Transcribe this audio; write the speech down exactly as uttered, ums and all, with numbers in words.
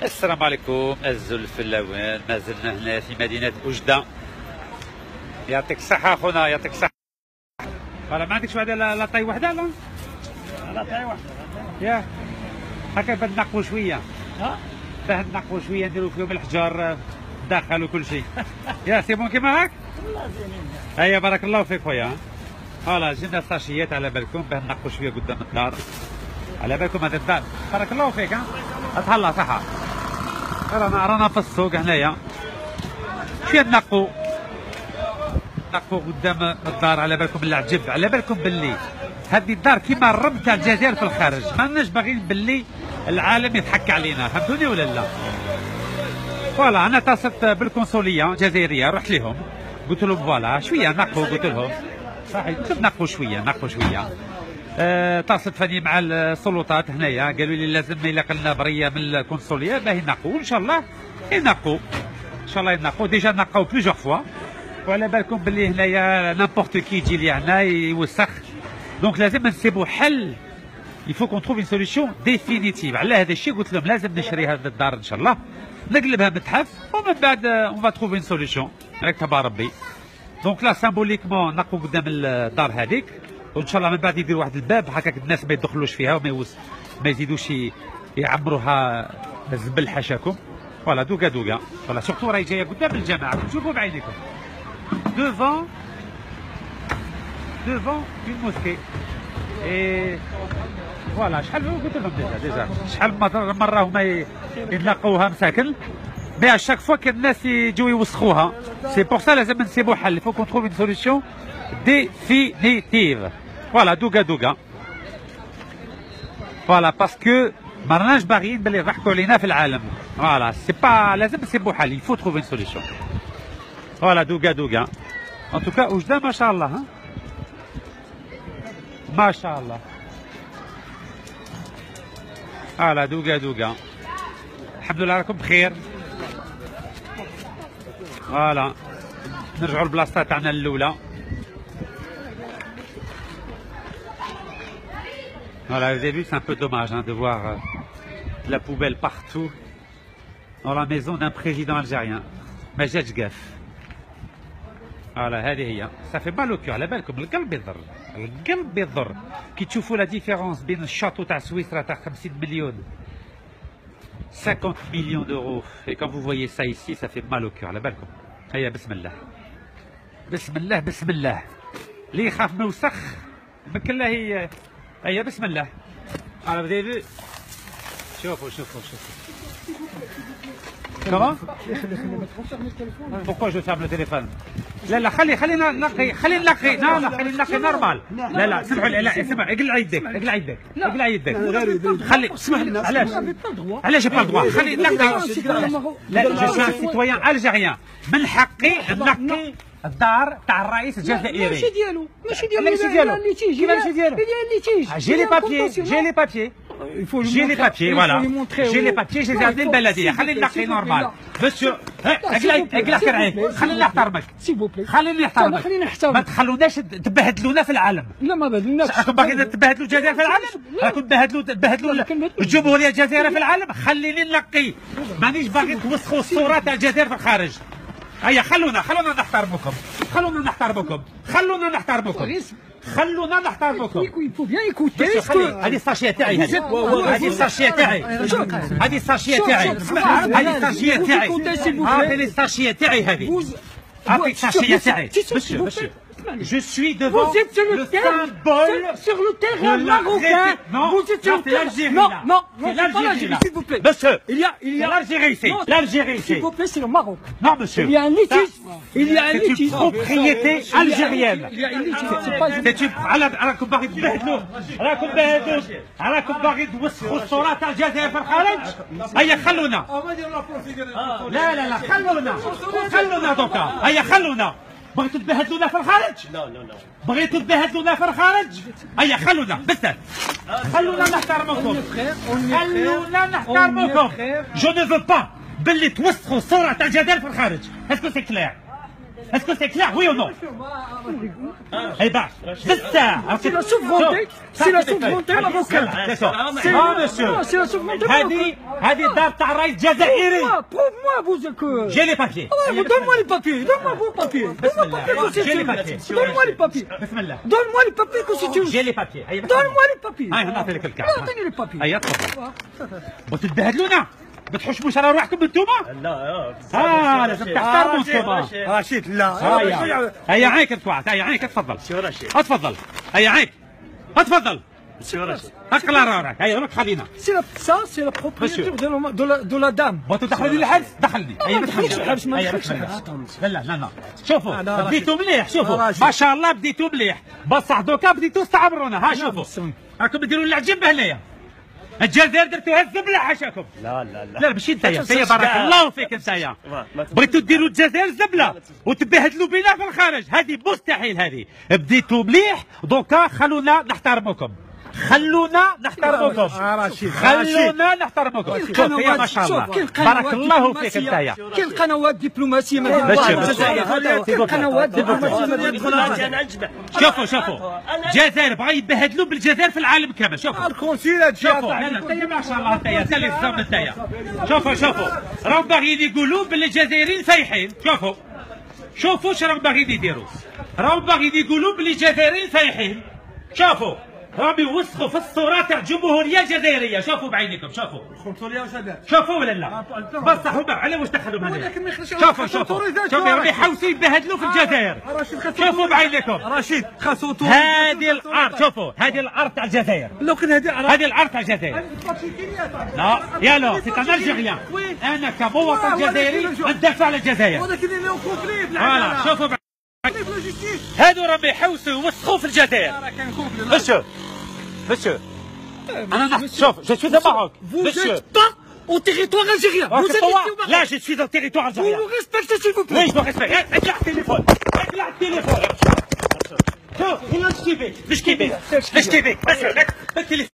السلام عليكم الزلف اللوان، ما زلنا هنا في مدينة أجدة. يعطيك الصحة خونا، يعطيك الصحة. فوالا ما عندكش واحدة لا طاي وحدة لا؟ لا طاي وحدة ياه هكا باه نقوا شوية، ها؟ باه نقوا شوية نديرو فيهم الحجار داخل وكل شيء. يا سي بون كيما هاك؟ والله زينين. هيا بارك الله فيك خويا. فوالا جبنا ساشيات على بالكم باه نقوا شوية قدام الدار. على بالكم هذا الدار بارك الله فيك. ها تهلا صحة. رانا رانا في السوق هنايا شوية نقوا نقوا قدام الدار. على بالكم العجب، على بالكم باللي هذه الدار كيما الرم تاع الجزائر في الخارج، ماناش باغيين باللي العالم يضحك علينا، فهمتوني ولا لا؟ فوالا انا اتصلت بالكونسوليه الجزائريه، رحت لهم قلت لهم فوالا شويه نقوا، قلت لهم صحيح قلت لهم نقوا شويه نقوا شويه. اتصلت فاني مع السلطات هنايا قالوا لي لازم يلاق لنا بريه من الكونسوليه باه ينقوا، وان شاء الله ينقوا ان شاء الله ينقوا. ديجا نقوا بليزيور فوا، وعلى بالكم باللي هنايا نامبورت كي يجي لي هنا يوسخ، دونك لازم نسيبوا حل. يفو كون تروف اون سوليسيون ديفينيتيف. على هذا الشيء قلت لهم لازم نشري هذه الدار ان شاء الله، نقلبها متحف ومن بعد اون فا تروفي اون سوليسيون راك تبع ربي. دونك لا سامبوليكمون نقوا قدام الدار هذيك، وان شاء الله من بعد يديروا واحد الباب هكاك الناس ما يدخلوش فيها وما يوس ما يزيدوش يعمروها الزبل حاشاكم. فوالا دوكا دوكا فوالا سورتو راهي جايه قدام الجماعه، شوفوا بعينيكم devant devant une mosquée. et فوالا شحال قلت لهم ديجا ديجا شحال مره هما ينقوها مساكن، مي اشاك فوا كان الناس يجوا يوسخوها. سي بور سا لازم نسيبوا حل، فو كون تروف اون سوليسيون ديفينيتيف. فوالا دوكا دوكا فوالا باسكو ما راناش باغيين باللي يضحكوا علينا في العالم. فوالا سي با لازم نسيبوا حل، يفو تروف اون سوليسيون. فوالا دوكا دوكا ان توكا وجده ما شاء الله. ها ما شاء الله. فوالا دوكا دوكا الحمد لله راكم بخير. فوالا نرجعوا للبلاصه تاعنا الاولى. Voilà, vous avez vu, c'est un peu dommage hein, de voir euh, la poubelle partout dans la maison d'un président algérien. Majed Gaf. Voilà, هذه هي. Ça fait mal au cœur, على بالكم القلب يضر، القلب يضر كي تشوفوا لا ديفيرونس بين الشاطو تاع سويسرا تاع خمسين مليون cinquante millions d'euros et quand vous voyez ça ici ça fait mal au cœur. على بالكم. هيا بسم الله بسم الله بسم الله. اللي يخاف من وسخ بكله هي. هيا بسم الله. على بديت شوفوا شوفوا شوفوا. Comment? Pourquoi je ferme le téléphone? لا لا خلي خلينا نقي خلينا نقي لا لا خلينا نقي نورمال. لا لا سمحوا لي لا اسمع اقلع يدك اقلع يدك اقلع يدك خلي اسمح لي. علاش؟ علاش جي با الدوا؟ خلي نقي. لا جو سوي سيتويان الجيريان، من حقي نقي الدار تاع الرئيس الجزائري. ماشي ديالو ماشي ديالو ماشي ديالو اللي تيجي كيفاش ماشي ديالو؟ اللي تيجي جي لي بابيي جي لي بابيي جي لي بابيي فوالا جي لي بابيي جي لي البلديه. خليني نقي نورمال مسيو. اقلع اقلع كرعيك خليني نحترمك خليني نحترمك. خلينا نحترمك. ما تخلوناش تبهدلونا في العالم. لا ما بهدلناش. راكم باغيين تبهدلوا الجزائر في العالم؟ راكم تبهدلوا تبهدلوا الجمهوريه الجزائريه في العالم. خليني نقي، مانيش باغي توسخوا الصوره تاع الجزائر في الخارج. هيا خلونا خلونا نحترمكم خلونا نحترمكم خلونا نحترمكم خلونا نحترمكم. هذه الساشيه تاعي هذه الساشيه تاعي هذه الساشيه تاعي هذه الساشيه تاعي هذه الساشيه تاعي هذه هذه الساشيه تاعي. مسيو مسيو Je suis devant vous êtes sur le, le terrain, symbole sur le terrain marocain. Non, vous êtes sur c'est l'Algérie. Non, non, c'est l'Algérie, s'il vous plaît. Monsieur, il y a, il y a l'Algérie ici. L'Algérie ici. S'il vous plaît, c'est le Maroc. Non, monsieur. Il y a un litige. Il y a un litige. C'est une propriété algérienne. Il y a un litige. C'est pas. C'est une. على راكم باغي تبهدلوا راكم باغي راكم باغي توسخوا الصورة تاع الجزائر في الخارج. هيا خلونا. لا لا لا خلونا خلونا دوكا. هيا خلونا. بغيتوا تبهدلونا في الخارج؟ لا لا لا بغيتوا تبهدلونا في الخارج؟ هيا خلونا بزاف خلونا نحترمكم خلونا نحترمكم. جو نو فو با باللي توسخوا الصورة تاع الجزائر في الخارج. اسكو سي كلير؟ Est-ce que c'est clair, oui ou non? Eh ben, بزاف. C'est la souveraineté, c'est la souveraineté marocaine. اه مسيو. C'est la souveraineté هذه marocaine. هذه دار تاع الرئيس الجزائري. Prouve-moi, vous que. جي لي بابيي. Donne-moi les papiers, donne-moi vos papiers. Donne-moi les papiers constitutionnels. Donne-moi les papiers. بسم الله. Donne-moi les papiers constitutionnels. جي لي بابيي. Donne-moi les papiers. هاي نعطي لك الكارت. اعطيني les papiers. هيا تفضل. بتتبهدلونا؟ بتحشموش على روحكم انتوما؟ لا اه لازم تحترموا انتوما. رشيد لا. هيا هيا عينك تكوعت، هيا عينك تفضل. سي رشيد اتفضل. هيا عينك. اتفضل. سي رشيد اقلع روحك، هيا روك خلينا. C'est la, ça, c'est la propriété de la, de la, de la dame. بغيتوا تدخلوني للحبس؟ دخلني. هيا ما تدخلش الحبس، ما هيا تدخلش بسم الله. الحبس. لا لا لا لا. شوفوا لا، رشيد. بديتوا مليح، شوفوا لا، رشيد. ما شاء الله بديتوا مليح، بصح دوكا بديتوا تستعمرونا. ها شوفوا بسم. راكم ديروا العجب هنايا. الجزائر درتوها الزبله حاشاكم. لا لا لا لا ماشي انتيا، انتيا بارك الله فيك انتيا. بغيتوا ديروا الجزائر زبله وتبهدلوا بينا في الخارج، هذه مستحيل. هذه بديتوا مليح، دوكا خلونا نحترمكم. خلونا نحترمكم. آه، رشيد. خلونا نحترمكم. شوف هي ما شاء الله بارك الله فيك انتيا. كاين قنوات دبلوماسيه ما بين باش- الجزائر. كاين قنوات دبلوماسيه ما بين انا نجبح شوفوا شوفوا الجزائر بغا يبهدلوا بالجزائر في العالم كامل. شوفوا القنصله شوفوا لا لا انتيا ما شاء الله انتيا انت اللي تزوم انتيا. شوفوا شوفوا راهم باغيين يقولوا باللي الجزائريين فايحين. شوفوا شوفوا اش راهم باغيين يديروا. راهم باغيين يقولوا باللي الجزائريين فايحين. شوفوا راهم يوسخوا في الصوره تاع الجمهوريه الجزائريه. شوفوا بعينيكم. شوفوا شوفوا ولا لا؟ بصح هما على واش دخلوا هنا. ولكن ما يخرجش شوفوا خاصو شوفوا autorisation. شوفوا راهم يحوسوا يبهدلوا في الجزائر. رشيد خاصو شوفوا بعينيكم. رشيد خاصو هذه الارض، شوفوا هذه الارض تاع الجزائر. لو كان هذه هذه الارض تاع الجزائر. لا يا لو سي ان الجيريان. انا كمواطن جزائري ندافع على الجزائر. ولكن اللي هو كونفلي فوالا شوفوا بع- هادو راهم يحوسوا يوسخوا في الجزائر. مسيو مسيو انا نحن شوف جو سوي دو ماروك. Vous n'êtes pas au territoire algérien. Vous êtes ici au Maroc. لا جو سوي دو تيريتوار Vous الجزائر. vous respectez s'il vous plaît. وي جو ريسبكت. اقلع التليفون اقلع التليفون. شوف هنا اش كيفيك اش كيفيك اش كيفيك. مسيو التليفون